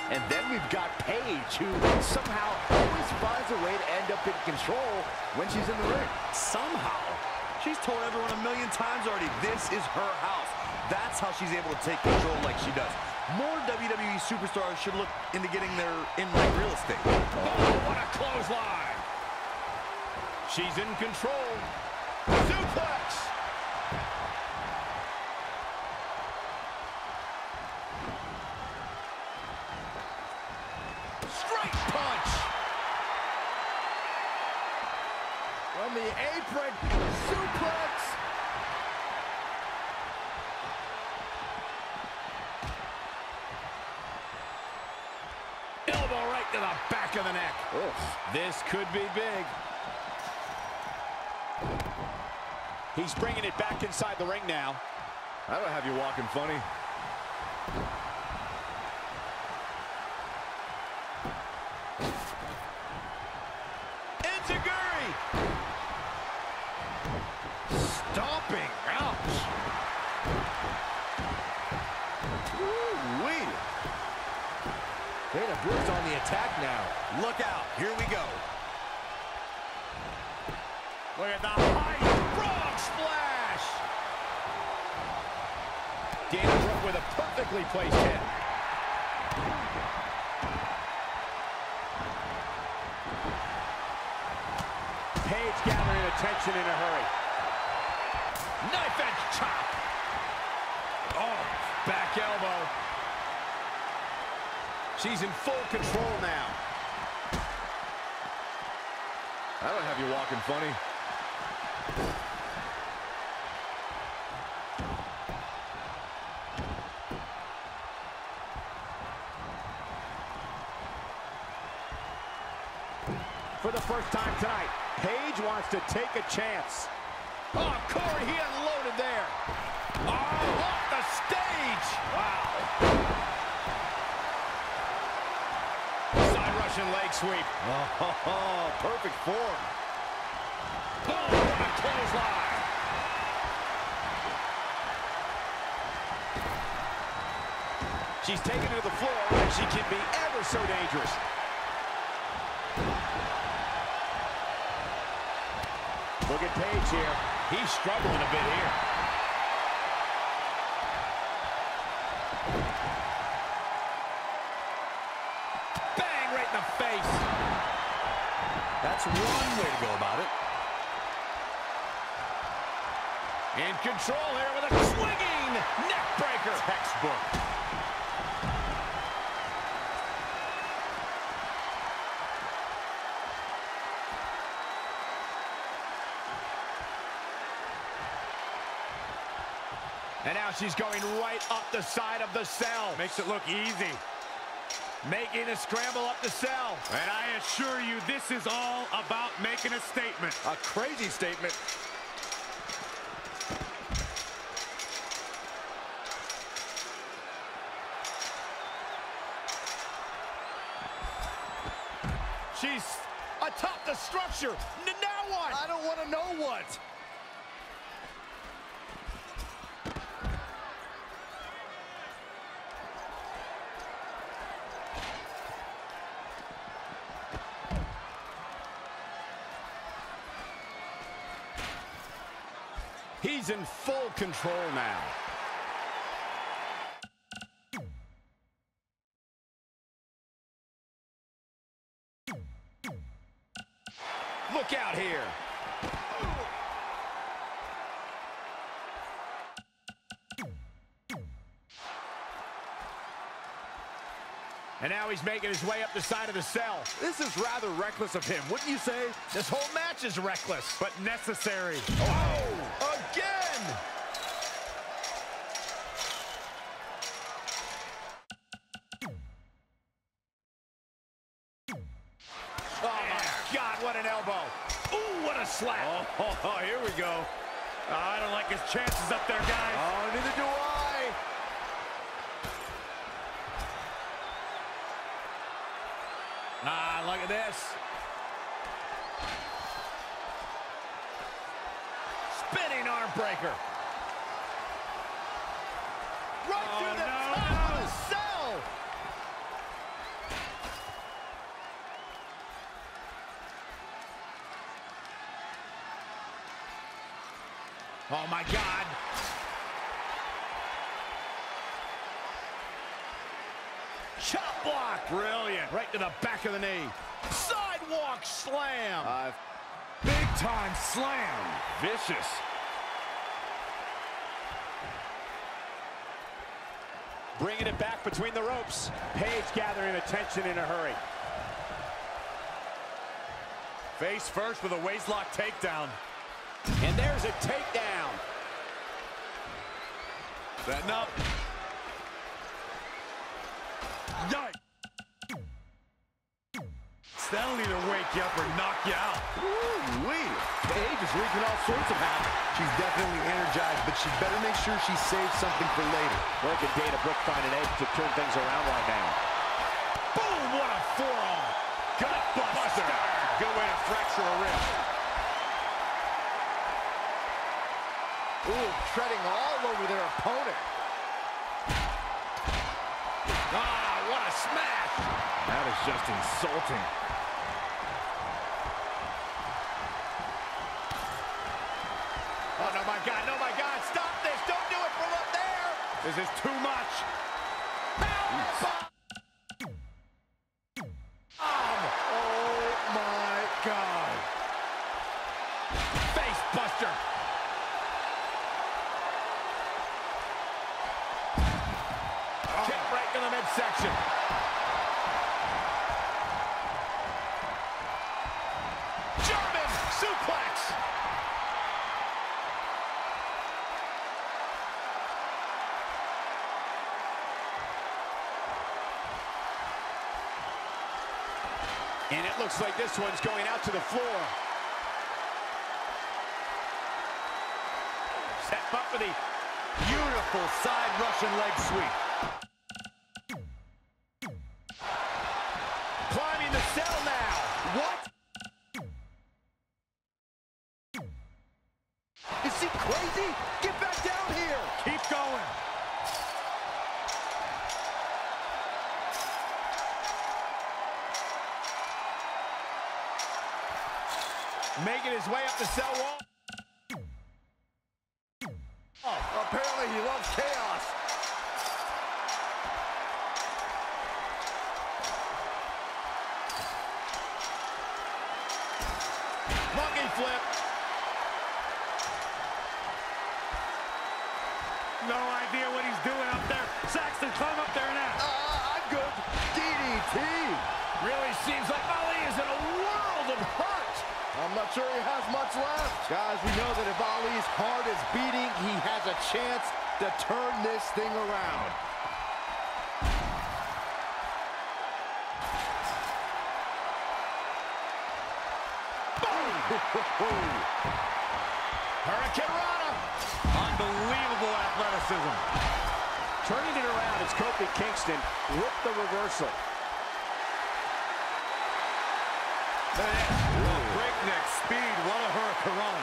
And then we've got Paige, who somehow always finds a way to end up in control when she's in the ring. Somehow? She's told everyone a million times already, this is her house. That's how she's able to take control like she does. More WWE superstars should look into getting their in-ring real estate. Oh, what a clothesline! She's in control. Suplex! Straight punch! From the apron, suplex! Elbow right to the back of the neck. Oof. This could be big. He's bringing it back inside the ring now. That'll have you walking funny. Intergender! Stomping. Ouch. Woo-wee. Dana Brooks on the attack now. Look out, here we go. Look at the high frog splash! Dana Brooke with a perfectly placed hit. Paige gathering attention in a hurry. Knife edge chop. Oh, back elbow. She's in full control now. That'll have you walking funny. For the first time tonight, Paige wants to take a chance. Oh, Corey, he unloaded there. Oh, off the stage. Wow. Side Russian leg sweep. Oh, perfect form. Oh, what a clothesline. She's taken to the floor, and she can be ever so dangerous. Look at Paige here. He's struggling a bit here. Bang, right in the face. That's one way to go about it. In control here with a swinging neck breaker. Textbook. And now she's going right up the side of the cell. Makes it look easy. Making a scramble up the cell. And I assure you, this is all about making a statement. A crazy statement. She's atop the structure. Now what? I don't want to know what. He's in full control now. Look out here. And now he's making his way up the side of the cell. This is rather reckless of him, wouldn't you say? This whole match is reckless. But necessary. Oh, again! Oh, my God, what an elbow. Ooh, what a slap. Oh, here we go. I don't like his chances up there, guys. Oh, neither do I. Ah, look at this. Spinning arm breaker. Right through the top of the cell. Oh, my God. Chop block. Brilliant. Right to the back of the knee. Sidewalk slam. Big time slam. Vicious. Bringing it back between the ropes. Paige gathering attention in a hurry. Face first with a waistlock takedown. And there's a takedown. Setting up. Yikes. That'll either wake you up or knock you out. Ooh-wee. Paige is wreaking all sorts of havoc. She's definitely energized, but she better make sure she saves something for later. Where can Dana Brooke find an edge to turn things around right now? Boom! What a forearm. Gut buster. Good way to fracture a wrist. Ooh, treading all over their opponent. Ah, what a smash! That is just insulting. Oh, no, my God, no, my God, stop this! Don't do it from up there! This is too much. Oh, my God. Face buster. Kick right to the midsection. German suplex. And it looks like this one's going out to the floor. Set up for the Beautiful side Russian leg sweep. climbing the cell now. What? Is he crazy? Get back down here. Keep going. Making his way up the cell wall. Oh, apparently he loves chaos. Monkey flip. No idea what he's doing up there. Saxton, climb up there and ask. I'm good. DDT. Really seems like Ali is in a world of hurt. I'm not sure he has much left. Guys, we know that if Ali's heart is beating, he has a chance to turn this thing around. Hurricane Rana. Unbelievable athleticism. Turning it around, it's Kofi Kingston with the reversal. Breakneck speed. What a hurricane.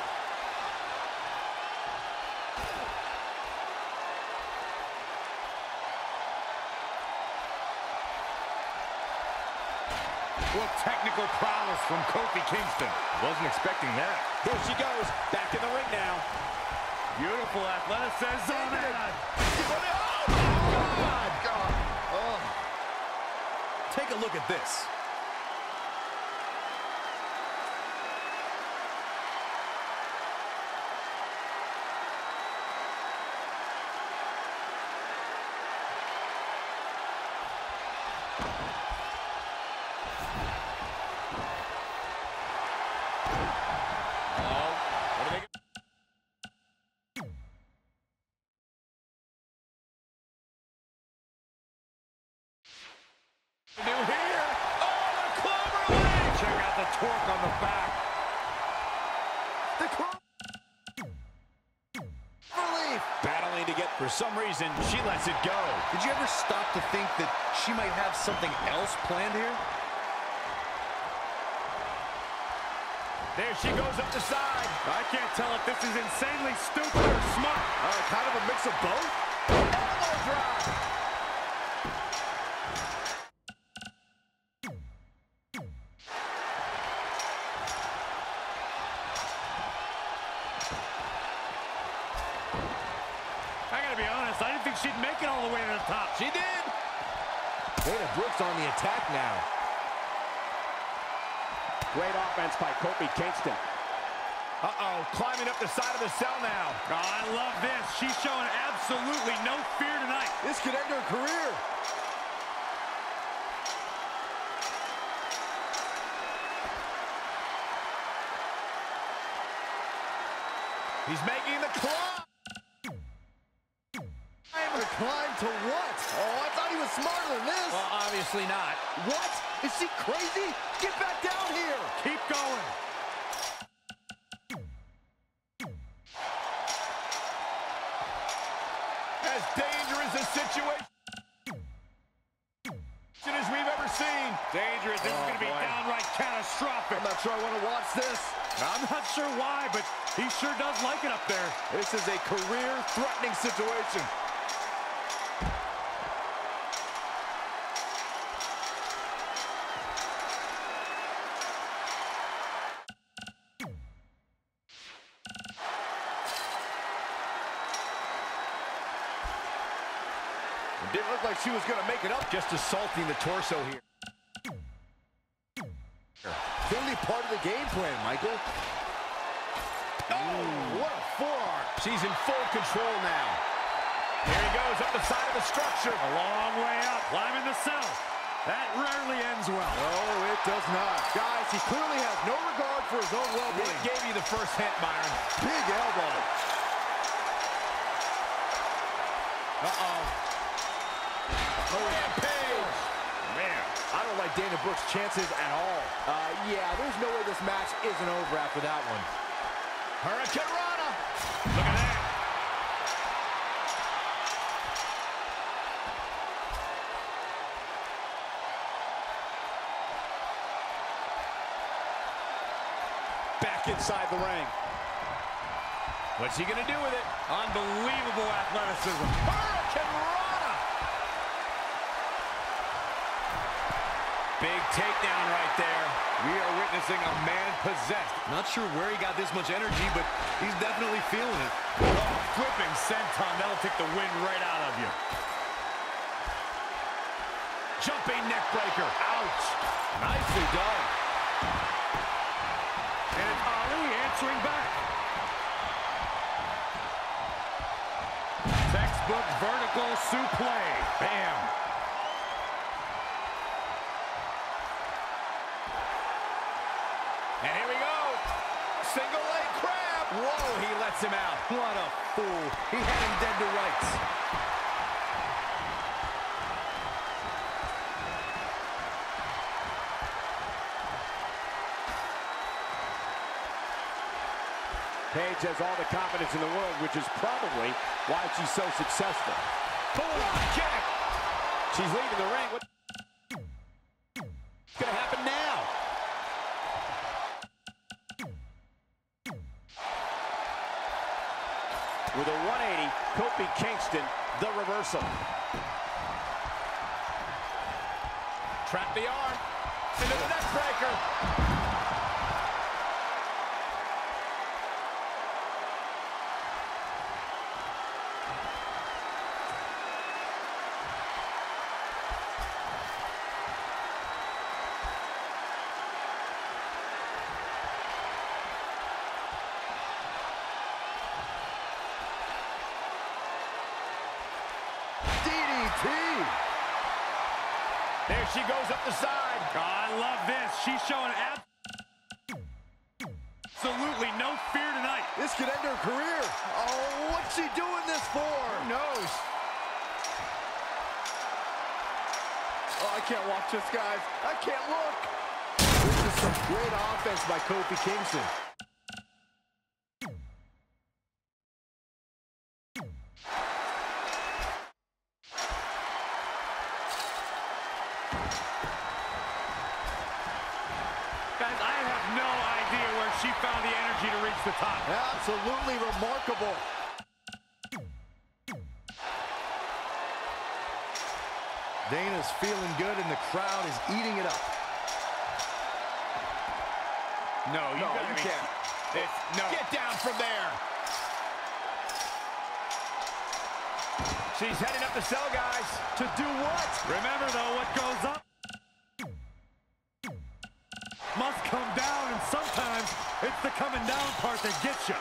What technical prowess from Kofi Kingston. Wasn't expecting that. Here she goes, back in the ring now. Beautiful athleticism. Oh, God. Oh. Take a look at this. New here. Oh, the clover leg. Check out the torque on the back. The relief. Battling to get, for some reason, she lets it go. Did you ever stop to think that she might have something else planned here? There she goes up the side. I can't tell if this is insanely stupid or smart. Kind of a mix of both. Elbow drop. she'd make it all the way to the top. She did. Dana Brooks on the attack now. Great offense by Kofi Kingston. Uh-oh, climbing up the side of the cell now. Oh, I love this. She's showing absolutely no fear tonight. This could end her career. He's making the climb. Climb to what? Oh, I thought he was smarter than this. Well, obviously not. What? Is she crazy? Get back down here. Keep going. As dangerous a situation as we've ever seen. Dangerous. This is going to be downright catastrophic. I'm not sure I want to watch this. I'm not sure why, but he sure does like it up there. This is a career-threatening situation. It didn't look like she was going to make it up. Just assaulting the torso here. Clearly part of the game plan, Michael. Oh, what a forearm. She's in full control now. Here he goes up the side of the structure. A long way up, climbing the cell. That rarely ends well. Oh, it does not. Guys, he clearly has no regard for his own well-being. It gave you the first hint, Byron. Big elbow. Uh-oh. Rampage. Man. I don't like Dana Brooks' chances at all. Yeah, there's no way this match isn't over after that one. Hurricane Rana. Look at that. Back inside the ring. What's he going to do with it? Unbelievable athleticism. Hurricane Rana. Big takedown right there. We are witnessing a man possessed. Not sure where he got this much energy, but he's definitely feeling it. Oh, flipping senton. That'll take the wind right out of you. Jumping neck breaker. Ouch. Nicely done. And it's Ali answering back. Textbook vertical suplex. Bam. And here we go. Single leg crab. Whoa, he lets him out. What a fool. He had him dead to rights. Paige has all the confidence in the world, which is probably why she's so successful. Pull-up kick. She's leaving the ring. What's going to happen now? With a 180, Kofi Kingston, the reversal. Trap the arm. Into the neck breaker. There she goes up the side. Oh, I love this. She's showing absolutely no fear tonight. This could end her career. Oh, what's she doing this for? Who knows? Oh, I can't watch this, guys. I can't look. This is some great offense by Kofi Kingston. Guys, I have no idea where she found the energy to reach the top. Absolutely remarkable. Dana's feeling good, and the crowd is eating it up. No, you can't. No. Get down from there. She's heading up the cell, guys. To do what? Remember, though, what goes up must come down, and sometimes it's the coming down part that gets you.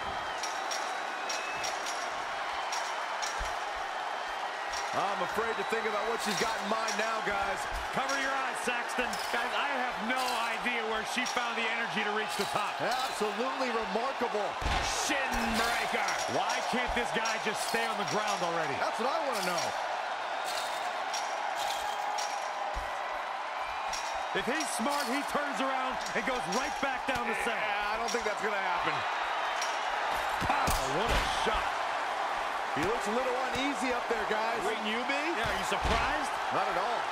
I'm afraid to think about what she's got in mind now, guys. Cover your eyes, Saxton. Guys, I have no idea where she found the energy to reach the top. Absolutely remarkable. Shin breaker. Why can't this guy just stay on the ground already? That's what I want to know. If he's smart, he turns around and goes right back down the center. Yeah, I don't think that's going to happen. Pow, what a shot. He looks a little uneasy up there, guys. Wouldn't you be? Yeah, are you surprised? Not at all.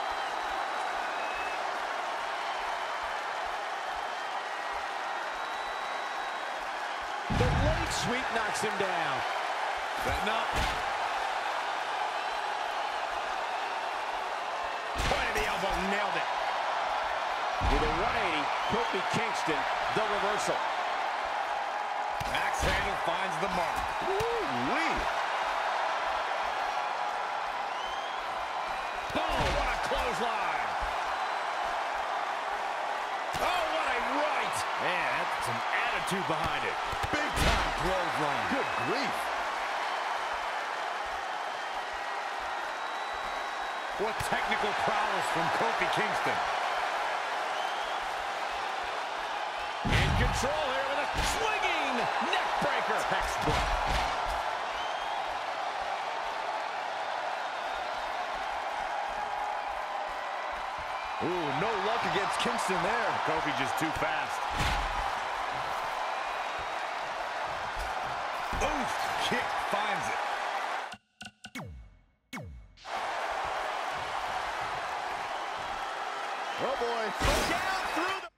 The leg sweep knocks him down. Setting up. Point of the elbow, nailed it. With a 180, Kofi Kingston, the reversal. Axe handle finds the mark. Woo-wee. Oh, what a clothesline. Oh, what a right. Man, that's some attitude behind it. Big time clothesline. Good grief. What technical prowess from Kofi Kingston. In control here with a swinging neck breaker. Textbook. Ooh, no luck against Kingston there. Kofi just too fast. Oof, kick finds it. Oh boy. Down through the...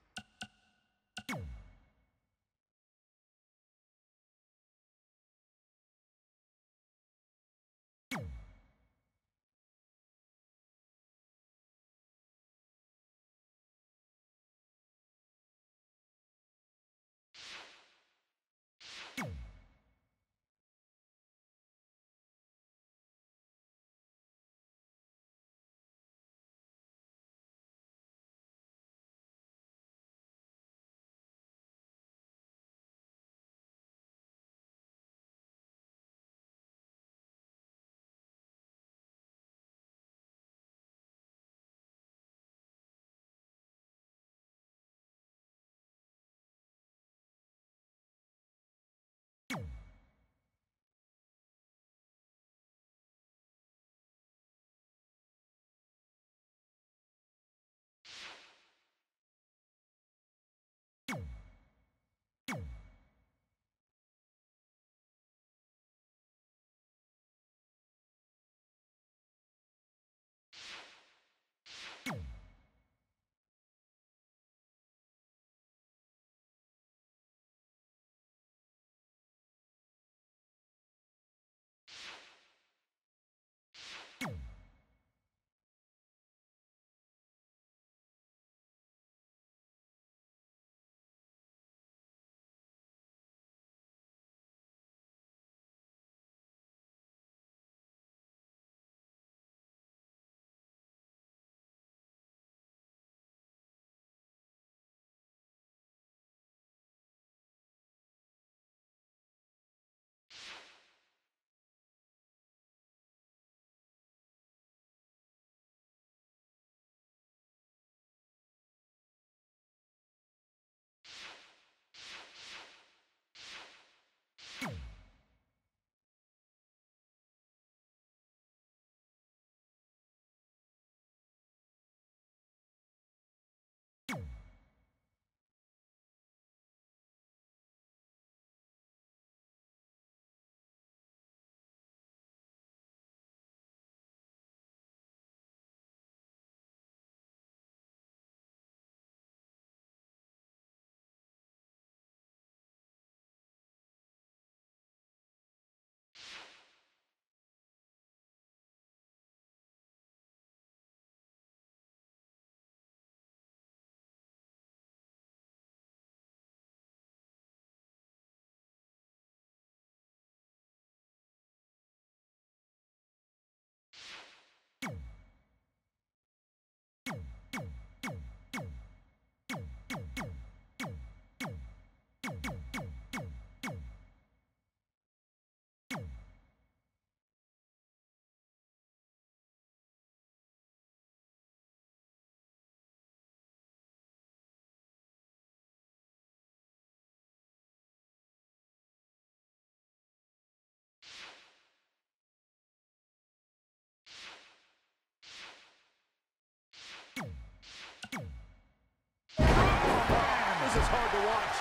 hard to watch.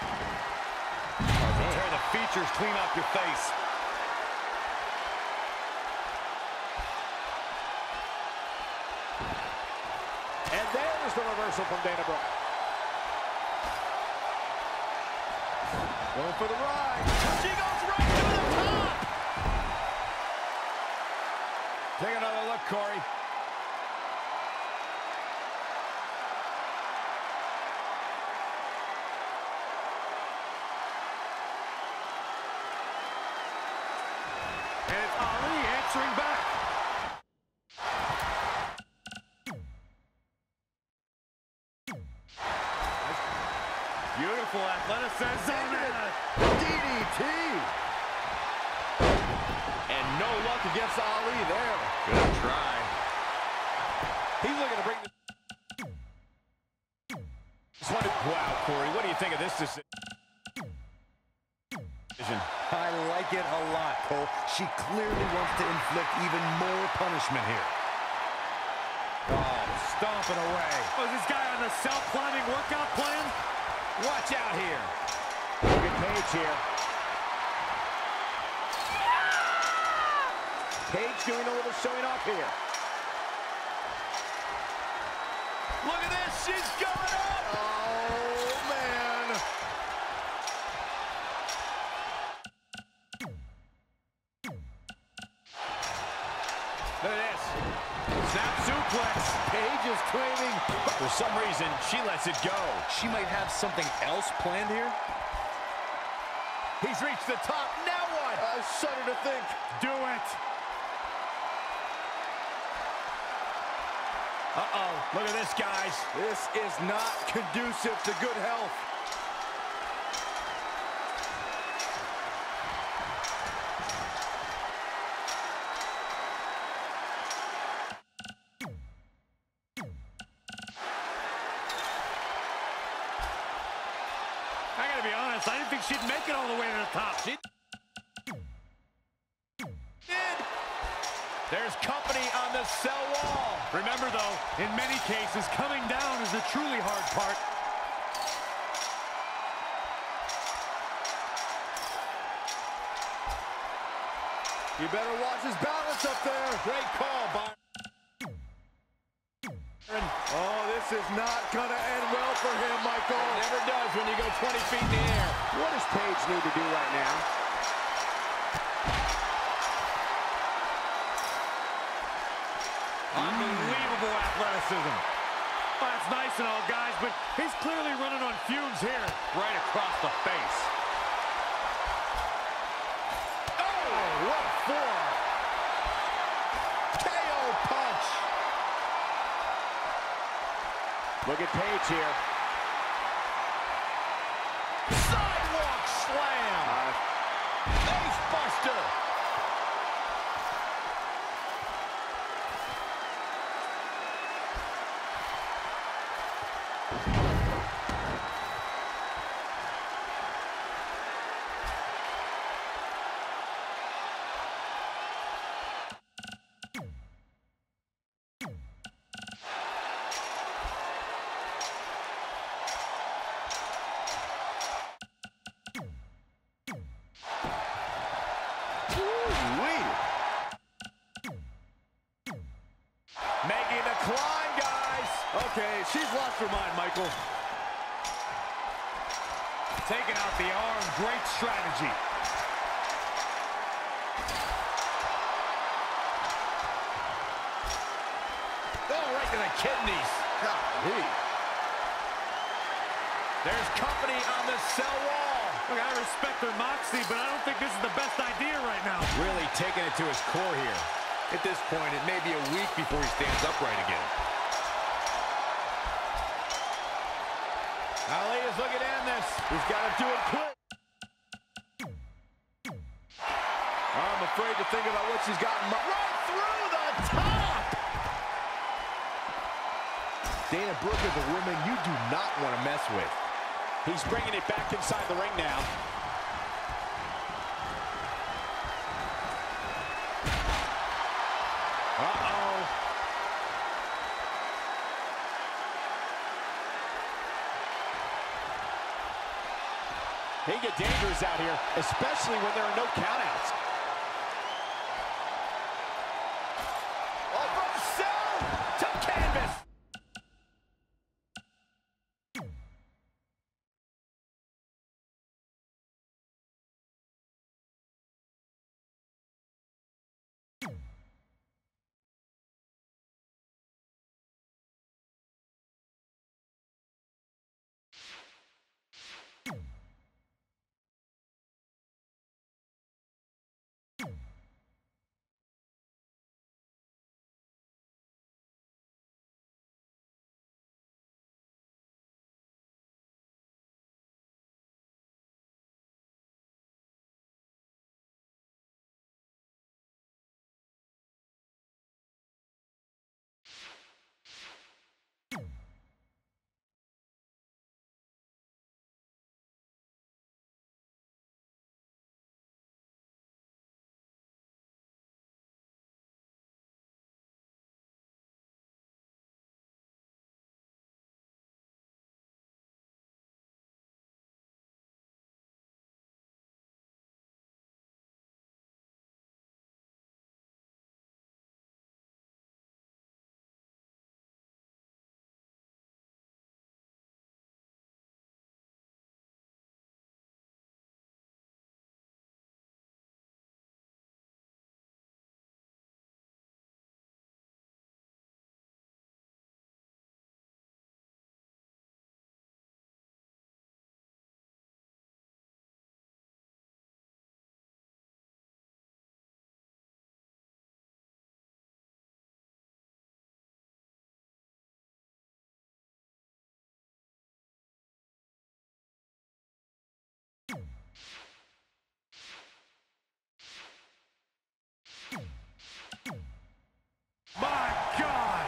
Tear the features clean off your face. And there's the reversal from Dana Brooke. Going for the ride. She goes right to the top. Take another look, Corey. And it's Ali answering back. Beautiful athleticism. DDT. And no luck against Ali there. Good try. He's looking to bring this one. Wow, Corey, what do you think of this decision? I like it a lot, Cole. She clearly wants to inflict even more punishment here. Oh, stomping away. Oh, is this guy on the self-climbing workout plan? Watch out here. Look at Paige here. Paige doing a little showing off here. Look at this. She's going up. Oh, man. Look at this. Snap suplex. Paige is claiming. For some reason, she lets it go. She might have something else planned here. He's reached the top. Now what? I shudder to think. Do it. Uh-oh. Look at this, guys. This is not conducive to good health. I gotta be honest, I didn't think she'd make it all the way to the top. She did. There's company on the cell wall. Remember, though, in many cases, coming down is the truly hard part. You better watch his balance up there. Great call, Byron. Oh, this is not going to end well for him, Michael. It never does when you go 20 feet in the air. What does Paige need to do right now? Unbelievable athleticism. Oh, that's nice and all, guys, but he's clearly running on fumes here. Right across the face. Oh, what for? KO punch. Look at Paige here. Sidewalk slam. Face buster. Making the climb, guys. Okay, she's lost her mind, Michael. Taking out the arm, great strategy. Oh, right to the kidneys. Golly. There's company on the cell wall. Look, I respect their moxie, but I don't think this is the best idea right now. Really taking it to his core here. At this point, it may be a week before he stands upright again. Ali is looking to end this. He's got to do it quick. I'm afraid to think about what she's got. Right through the top. Dana Brooke is a woman you do not want to mess with. He's bringing it back inside the ring now. Uh-oh. He can get dangerous out here, especially when there are no countouts. Over the cell to canvas. My God!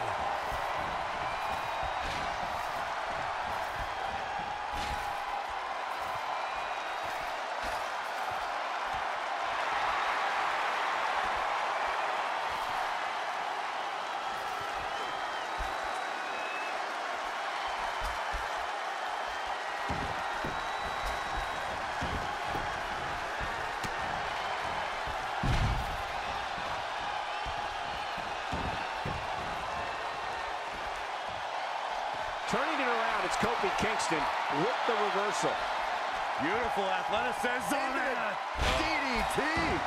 Turning it around, it's Kofi Kingston with the reversal. Beautiful athleticism. DDT.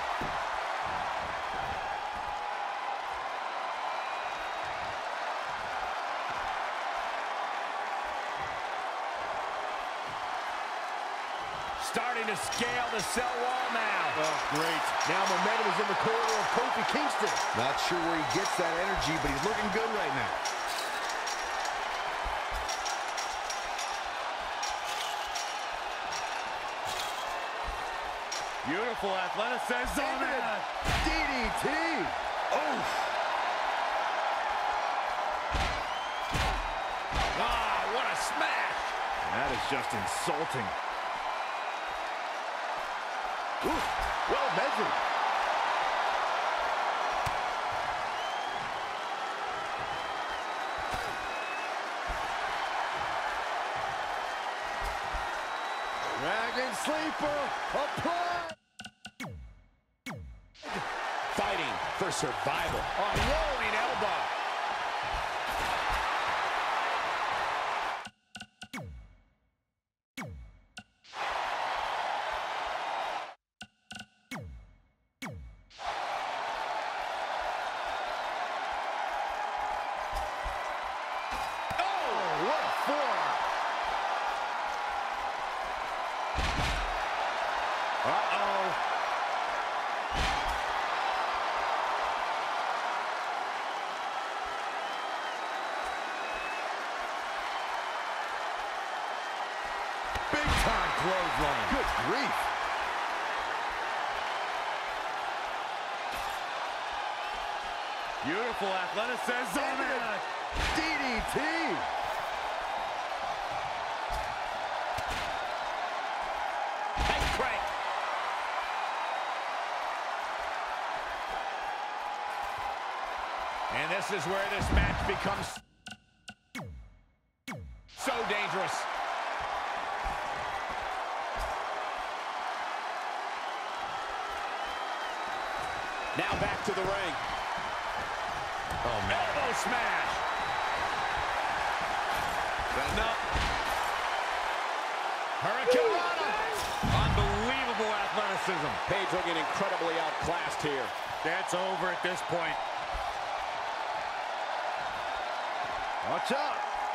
Starting to scale the cell wall now. Oh, great. Now momentum is in the corner of Kofi Kingston. Not sure where he gets that energy, but he's looking good right now. Beautiful athleticism. DDT. Oh. Ah, what a smash. That is just insulting. Ooh, well measured. Dragon sleeper applied. Fighting for survival. A rolling elbow. Big time clothesline. Good grief. Beautiful athleticism. DDT. Head crank. And this is where this match becomes so dangerous. Now back to the ring. Oh, man. Elbow smash. Setting up. Hurricanrana. Unbelievable athleticism. Paige looking incredibly outclassed here. That's over at this point. Watch out.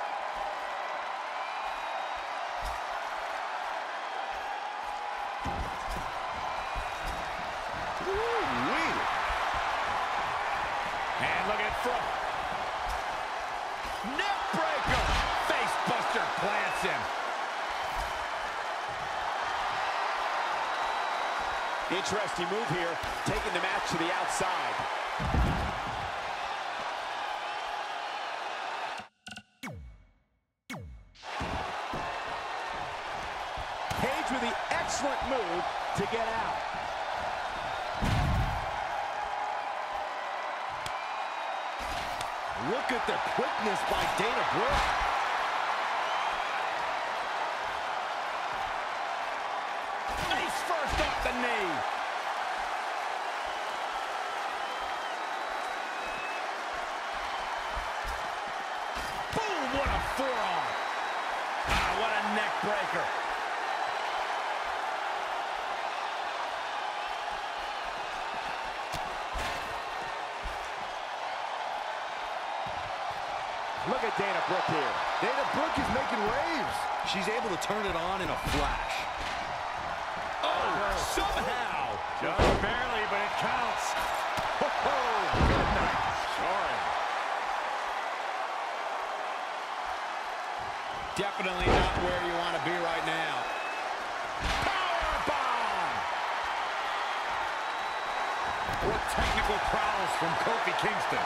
Woo-wee. And look at front. Neck breaker. Face buster plants him. Interesting move here, taking the match to the outside. Paige with the excellent move to get out. Look at the quickness by Dana Brooke. Face first off the knee. Boom, what a forearm. Ah, what a neck breaker. Look at Dana Brooke here. Dana Brooke is making waves. She's able to turn it on in a flash. Oh, somehow. Just barely, but it counts. Oh, good night. Sorry. Definitely not where you want to be right now. Powerbomb! What technical prowess from Kofi Kingston.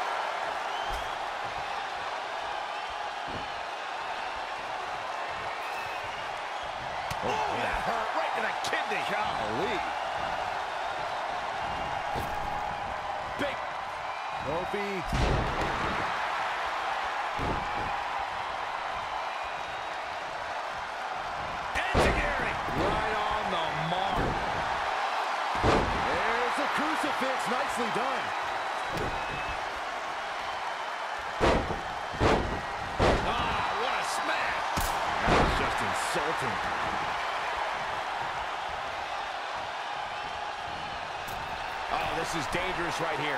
Oh, that hurt right to the kidney. Golly. Big. Kofi. Enzuigiri. Right on the mark. There's a crucifix. Nicely done. Ah, what a smash. That's just insulting. Oh, this is dangerous right here.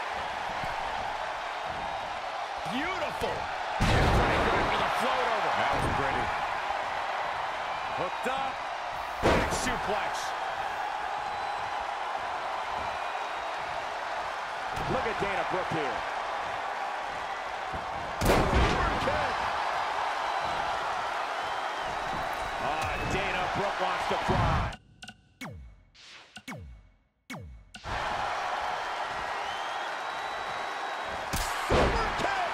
Beautiful. Pretty good for the float over. That was pretty. Hooked up. Big suplex. Look at Dana Brooke here. Super kick. Dana Brooke wants to fly. Super kick.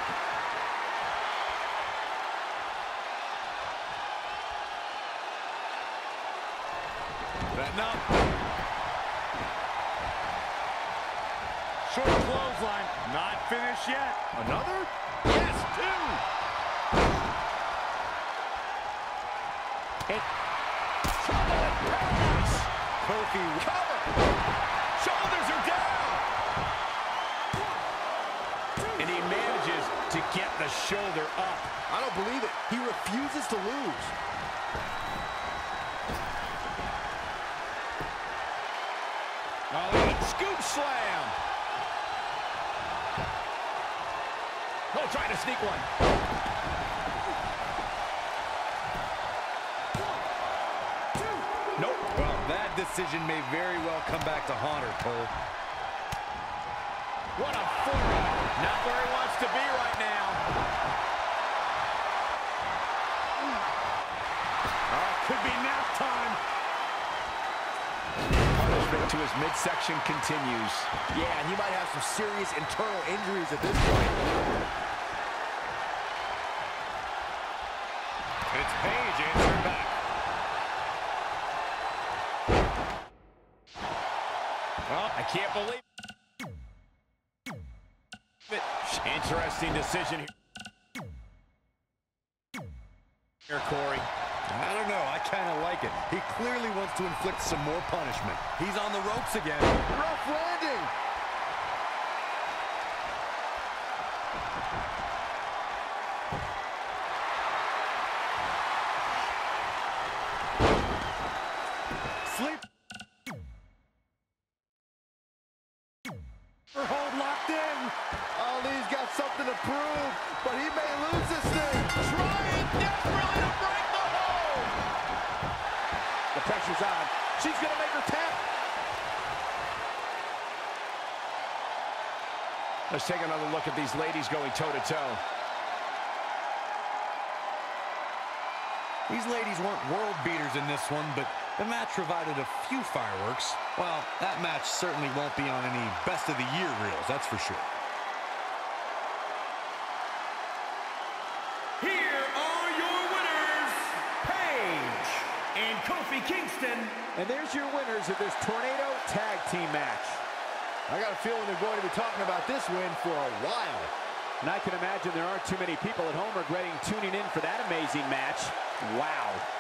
Setting up. Short clothesline. Not finished yet. Another? Yes, two. And trouble in paradise. Kofi. Cover. Shoulders are down. And he manages to get the shoulder up. I don't believe it. He refuses to lose. Oh, look at scoop slam. Oh, trying to sneak one. Nope. Well, that decision may very well come back to haunt her, Cole. What a forearm. Not where he wants to be right now. Could be nap time. Punishment to his midsection continues. Yeah, and he might have some serious internal injuries at this point. It's Paige answering back. Well, I can't believe it. Interesting decision here, Corey. I don't know. I kind of like it. He clearly wants to inflict some more punishment. He's on the ropes again. Rough landing. Sleep. Her hold locked in. Ali's got something to prove, but he may lose this thing. Trying desperately to break the hold. The pressure's on. She's going to make her tap. Let's take another look at these ladies going toe-to-toe. These ladies weren't world beaters in this one, but the match provided a few fireworks. Well, that match certainly won't be on any best of the year reels, that's for sure. Here are your winners, Paige and Kofi Kingston. And there's your winners of this Tornado Tag Team match. I got a feeling they're going to be talking about this win for a while. And I can imagine there aren't too many people at home regretting tuning in for that amazing match. Wow.